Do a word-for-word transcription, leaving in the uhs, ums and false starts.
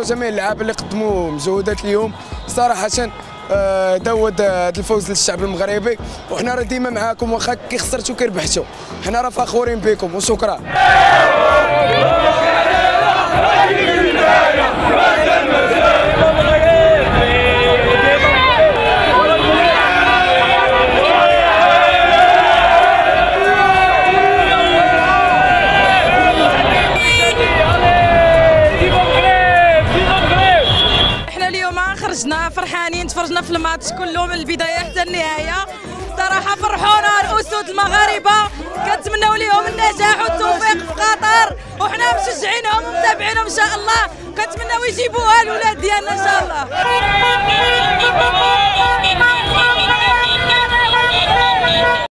كنشكروا جميع اللاعبين اللي قدموا مجهودات اليوم صراحه. داود هذا الفوز للشعب المغربي، وحنا راه ديما معاكم، واخا كي خسرتوا كي ربحتوا حنا راه فخورين بكم وشكرا. خرجنا فرحانين، تفرجنا في الماتش كله من البدايه حتى النهايه. صراحه فرحونا الاسود المغاربه، كنتمناو لهم النجاح والتوفيق في قطر، وحنا مشجعينهم ومتابعينهم ان شاء الله، كنتمناو يجيبوها الاولاد ديالنا ان شاء الله.